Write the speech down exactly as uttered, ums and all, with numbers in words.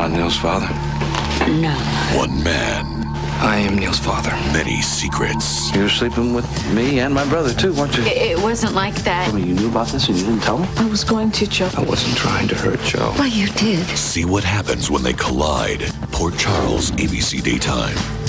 not Neil's father? No. One man. I am Neil's father. Many secrets. You were sleeping with me and my brother, too, weren't you? It, it wasn't like that. Well, you knew about this and you didn't tell me? I was going to, Joe. I wasn't trying to hurt Joe. Well, you did. See what happens when they collide. Port Charles, A B C Daytime.